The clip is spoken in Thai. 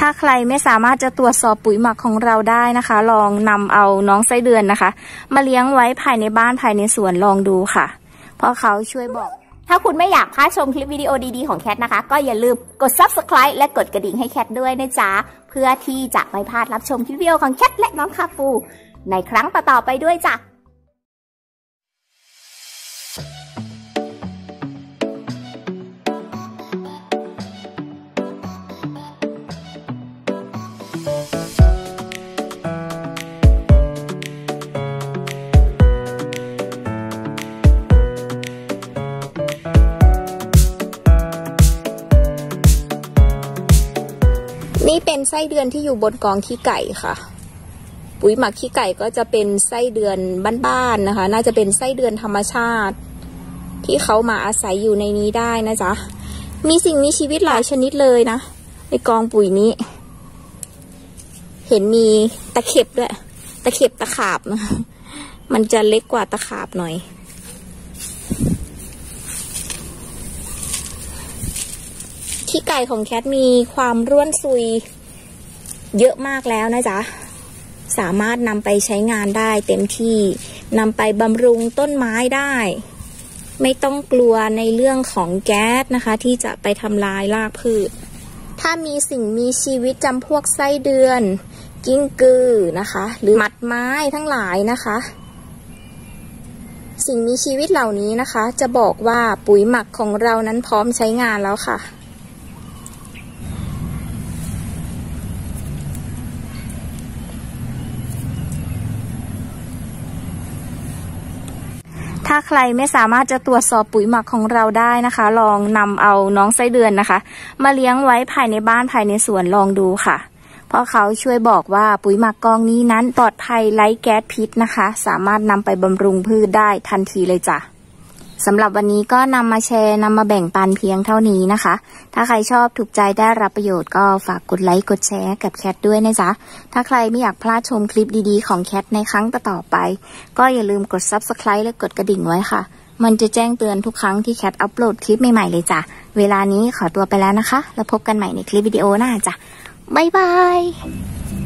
ถ้าใครไม่สามารถจะตรวจสอบปุ๋ยหมักของเราได้นะคะลองนำเอาน้องไส้เดือนนะคะมาเลี้ยงไว้ภายในบ้านภายในสวนลองดูค่ะเพราะเขาช่วยบอกถ้าคุณไม่อยากพลาดชมคลิปวิดีโอดีๆของแคทนะคะก็อย่าลืมกด Subscribe และกดกระดิ่งให้แคทด้วยนะจ๊ะเพื่อที่จะไม่พลาดรับชมคลิปวิดีโอของแคทและน้องคาปูในครั้งต่อๆไปด้วยจ้ะนี่เป็นไส้เดือนที่อยู่บนกองขี้ไก่ค่ะปุ๋ยหมักขี้ไก่ก็จะเป็นไส้เดือนบ้านๆนะคะน่าจะเป็นไส้เดือนธรรมชาติที่เขามาอาศัยอยู่ในนี้ได้นะจ๊ะมีสิ่งมีชีวิตหลายชนิดเลยนะในกองปุ๋ยนี้เห็นมีตะเข็บด้วยตะเข็บตะขาบนะมันจะเล็กกว่าตะขาบหน่อยขี้ไก่ของแคทมีความร่วนซุยเยอะมากแล้วนะจ๊ะสามารถนำไปใช้งานได้เต็มที่นำไปบำรุงต้นไม้ได้ไม่ต้องกลัวในเรื่องของแก๊สนะคะที่จะไปทำลายรากพืชถ้ามีสิ่งมีชีวิตจำพวกไส้เดือนกิ้งกือนะคะหรือหมัดไม้ทั้งหลายนะคะสิ่งมีชีวิตเหล่านี้นะคะจะบอกว่าปุ๋ยหมักของเรานั้นพร้อมใช้งานแล้วค่ะถ้าใครไม่สามารถจะตรวจสอบปุ๋ยหมักของเราได้นะคะลองนำเอาน้องไส้เดือนนะคะมาเลี้ยงไว้ภายในบ้านภายในสวนลองดูค่ะเพราะเขาช่วยบอกว่าปุ๋ยหมักกองนี้นั้นปลอดภัยไร้แก๊สพิษนะคะสามารถนำไปบำรุงพืชได้ทันทีเลยจ้ะสำหรับวันนี้ก็นำมาแชร์นำมาแบ่งปันเพียงเท่านี้นะคะถ้าใครชอบถูกใจได้รับประโยชน์ก็ฝากกดไลค์กดแชร์กับแคทด้วยนะจ๊ะถ้าใครไม่อยากพลาดชมคลิปดีๆของแคทในครั้งต่อไปก็อย่าลืมกด Subscribe และกดกระดิ่งไว้ค่ะมันจะแจ้งเตือนทุกครั้งที่แคทอัปโหลดคลิปใหม่ๆเลยจ้ะเวลานี้ขอตัวไปแล้วนะคะแล้วพบกันใหม่ในคลิปวิดีโอหน้าจ้ะบ๊ายบาย